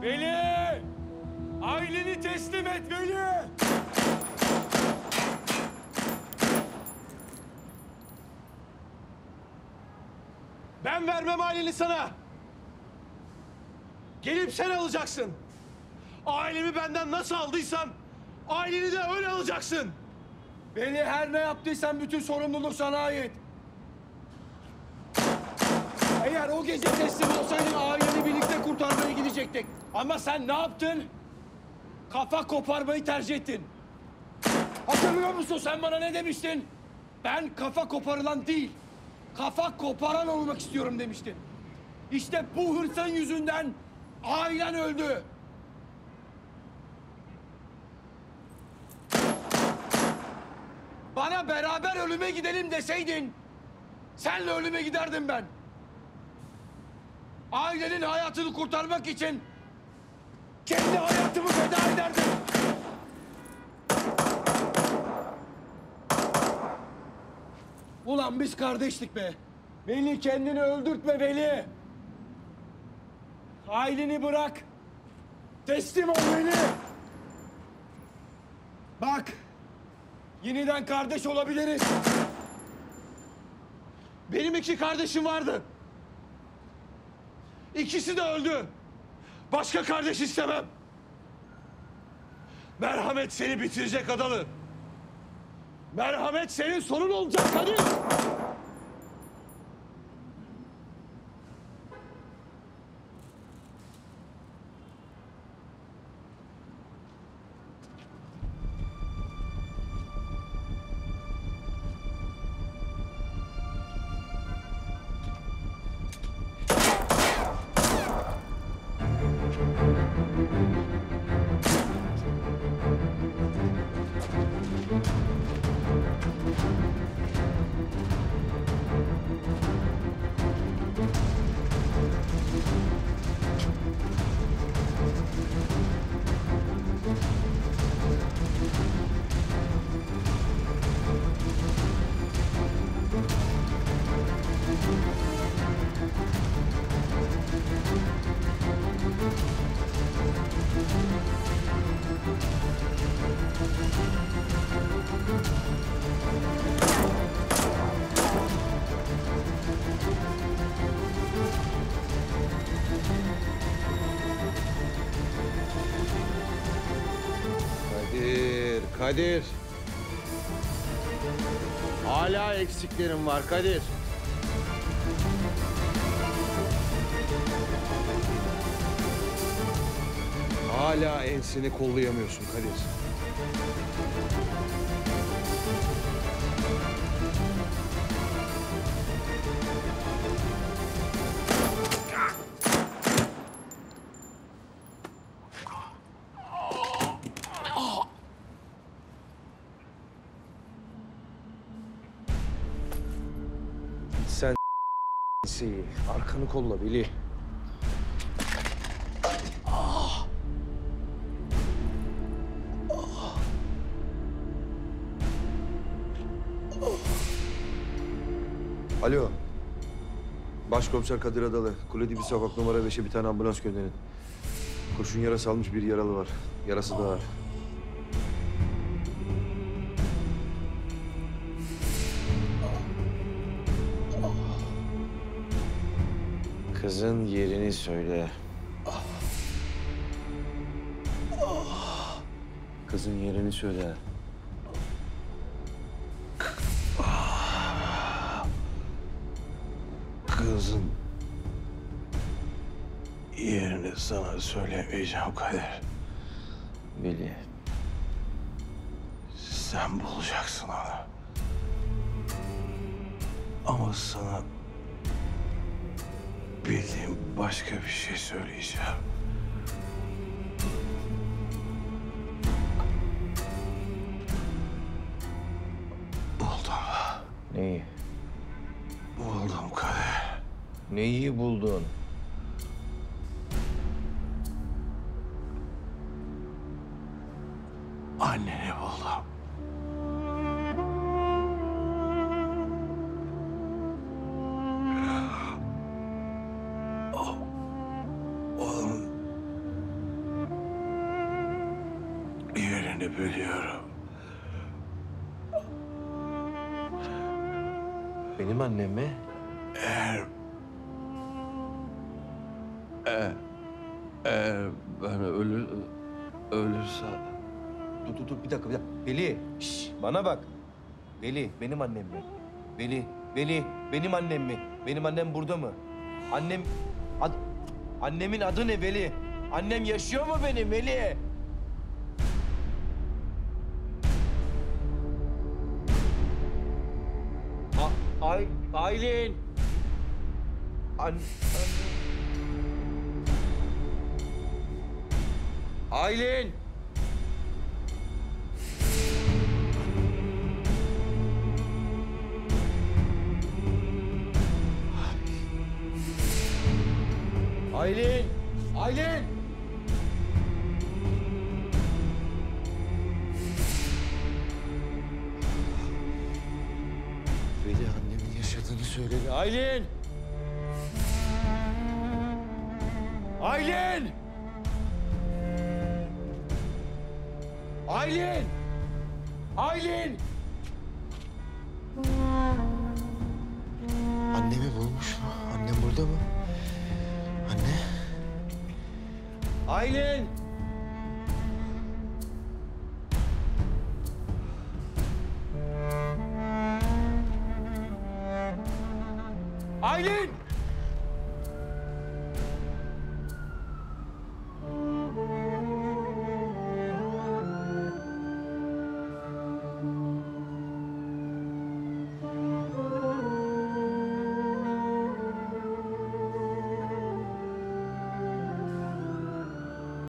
Veli! Aileni teslim et Veli! Ben vermem aileni sana. Gelip sen alacaksın. Ailemi benden nasıl aldıysan aileni de öyle alacaksın. Veli, her ne yaptıysan bütün sorumluluk sana ait. Eğer o gece teslim olsaydın aileni birlikte kurtarmaya gidecektik. Ama sen ne yaptın? Kafa koparmayı tercih ettin. Hatırlıyor musun, sen bana ne demiştin? Ben kafa koparılan değil, kafa koparan olmak istiyorum demiştin. İşte bu hırsın yüzünden ailen öldü. Bana beraber ölüme gidelim deseydin, senle ölüme giderdim ben. Ailenin hayatını kurtarmak için kendi hayatımı feda ederdim. Ulan biz kardeştik be. Veli, kendini öldürtme Veli. Aileni bırak. Teslim ol Veli. Bak, yeniden kardeş olabiliriz. Benim 2 kardeşim vardı. İkisi de öldü. Başka kardeş istemem. Merhamet seni bitirecek Adalı. Merhamet senin sonun olacak Kadir. Kadir. Hala eksiklerim var Kadir. Hala enseni kollayamıyorsun Kadir. Sen arkanı kolla Veli. Alo. Başkomiser Kadir Adalı. Kuledibi Sokak numara 5'e bir tane ambulans gönderin. Kurşun yarası almış bir yaralı var. Yarası da ağır. Kızın yerini söyle. Kızın yerini söyle. Kızın yerini sana söylemeyeceğim Kadir. Veli. Sen bulacaksın onu. Ama sana bildiğim başka bir şey söyleyeceğim. Buldum. Neyi? Buldum Kadir. Neyi buldun? Anneni buldum. Oğlum yerini biliyorum. Benim annem mi? Eğer ben ölürsem... Dur bir dakika. Veli, bana bak. Veli, benim annem mi? Veli, benim annem mi? Benim annem burada mı? Annemin adı ne Veli? Annem yaşıyor mu benim Veli? Aylin. Aylin. Aylin. Aylin. Veli annemin yaşadığını söyledi. Aylin. Aylin. Aylin. Aylin. Annemi bulmuş mu? Annem burada mı? Anne? Aylin.